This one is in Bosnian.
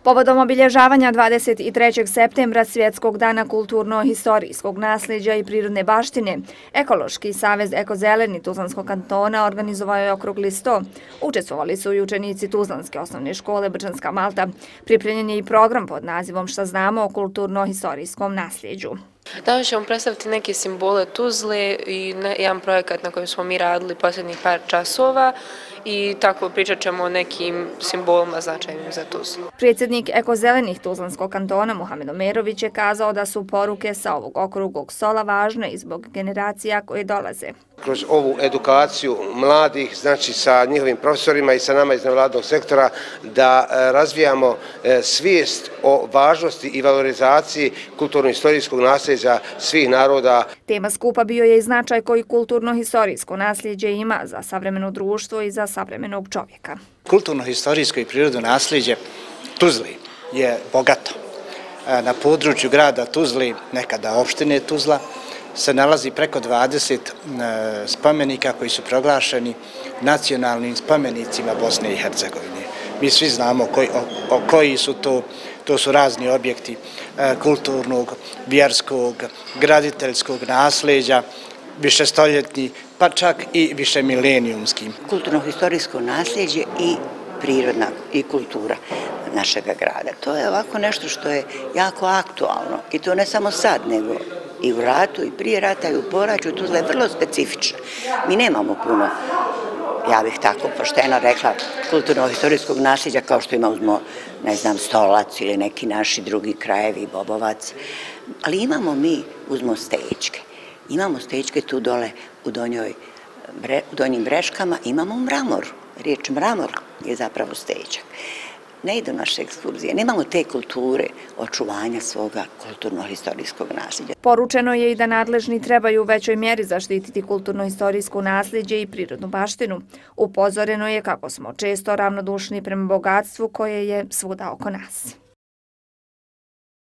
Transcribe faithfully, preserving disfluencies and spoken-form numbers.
Povodom obilježavanja dvadeset trećeg septembra Svjetskog dana kulturno-historijskog nasljeđa i prirodne baštine, Ekološki savez Ekozeleni Tuzlanskog kantona organizovao je okrugli sto. Učestvovali su i učenici Tuzlanske osnovne škole Brčanska Malta. Pripremljen je i program pod nazivom Šta znamo o kulturno-historijskom nasljeđu. Danas ćemo predstaviti neke simbole Tuzle i jedan projekat na kojem smo mi radili posljednjih par časova i tako pričat ćemo o nekim simbolima značajnim za Tuzlu. Predsjednik Ekozelenih Tuzlanskog kantona Muhamed Omerović je kazao da su poruke sa ovog okruglog stola važne i zbog generacija koje dolaze. Kroz ovu edukaciju mladih, znači sa njihovim profesorima i sa nama iz nevladnog sektora, da razvijamo svijest o važnosti i valorizaciji kulturno-historijskog nasljeđa svih naroda. Tema skupa bio je i značaj koji kulturno-historijsko nasljeđe ima za savremeno društvo i za savremenog čovjeka. Kulturno-historijsko i prirodno nasljeđe Tuzli je bogato. Na području grada Tuzli, nekada opštine Tuzla, se nalazi preko dvadeset spomenika koji su proglašeni nacionalnim spomenicima Bosne i Hercegovine. Mi svi znamo koji, o, o koji su to, to su razni objekti kulturnog, vjerskog, graditeljskog nasljeđa, višestoljetni, pa čak i višemilenijumski. Kulturno-historijsko nasljeđe i prirodna i kultura našeg grada. To je ovako nešto što je jako aktualno i to ne samo sad, nego i u ratu, i prije rata, i u poraću. Tuzla je vrlo specifična. Mi nemamo puno, ja bih tako pošteno rekla, kulturno-historijskog nasljeđa kao što imamo, ne znam, Stolac ili neki naši drugi krajevi, Bobovac. Ali imamo mi, uzmo Stećke. Imamo Stećke tu dole u, donjoj, bre, u donjim Breškama, imamo mramor. Riječ mramor je zapravo Stećak. Ne idu naše ekskurzije, nemamo te kulture očuvanja svoga kulturno-historijskog nasljeđa. Poručeno je i da nadležni trebaju u većoj mjeri zaštititi kulturno-historijsko nasljeđe i prirodnu baštinu. Upozoreno je kako smo često ravnodušni prema bogatstvu koje je svuda oko nas.